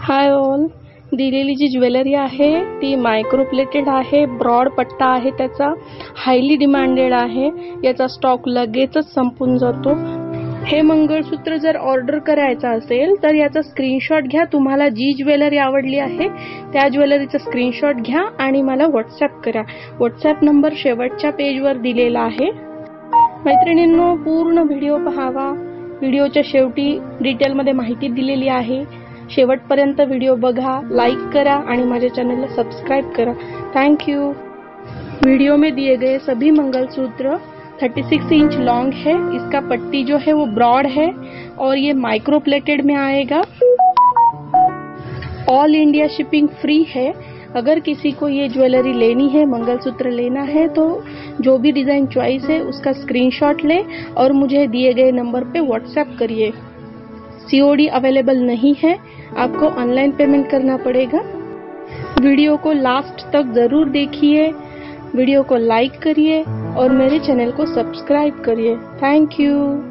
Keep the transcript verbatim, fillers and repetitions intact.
Hi all, दिलेली जी jewellery आहे ती मायक्रोप्लेटेड आहे, ब्रॉड पट्टा आहे, त्याचा हायली डिमांडेड आहे. याचा स्टॉक लगेचच संपून जातो. हे मंगळसूत्र जर ऑर्डर करायचं असेल तर याचा स्क्रीनशॉट घ्या. तुम्हाला जी ज्वेलरी आवडली आहे त्या ज्वेलरीचा स्क्रीनशॉट घ्या आणि मला व्हॉट्सअप करा. व्हॉट्सअप नंबर शेवटच्या पेजवर दिलेला आहे. मैत्रिणींनो, पूर्ण व्हिडिओ पाहावा. व्हिडिओच्या शेवटी डिटेलमध्ये माहिती दिलेली आहे. शेवटपर्यंत व्हिडिओ बघा, लाइक करा आणि माझ्या चैनल को सब्सक्राइब करा. Thank you. वीडियो में दिए गए सभी मंगलसूत्र छत्तीस इंच लॉन्ग है. इसका पट्टी जो है वो ब्रॉड है और ये माइक्रो प्लेटेड में आएगा. ऑल इंडिया शिपिंग फ्री है. अगर किसी को ये ज्वेलरी लेनी है, मंगलसूत्र लेना है, तो जो भी डिजाइन चॉइस है उसका स्क्रीनशॉट ले और मुझे दिए गए नंबर पे व्हाट्सएप करिए. सीओडी अवेलेबल नहीं है, आपको ऑनलाइन पेमेंट करना पड़ेगा. वीडियो को लास्ट तक जरूर देखिए, वीडियो को लाइक करिए और मेरे चैनल को सब्सक्राइब करिए. Thank you.